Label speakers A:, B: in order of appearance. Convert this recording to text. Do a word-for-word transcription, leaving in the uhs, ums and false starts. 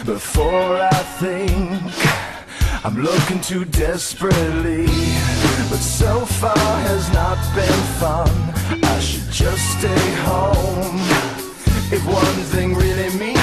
A: before I think. I'm looking too desperately, but so far has not been fun. I should just stay home. If one thing really means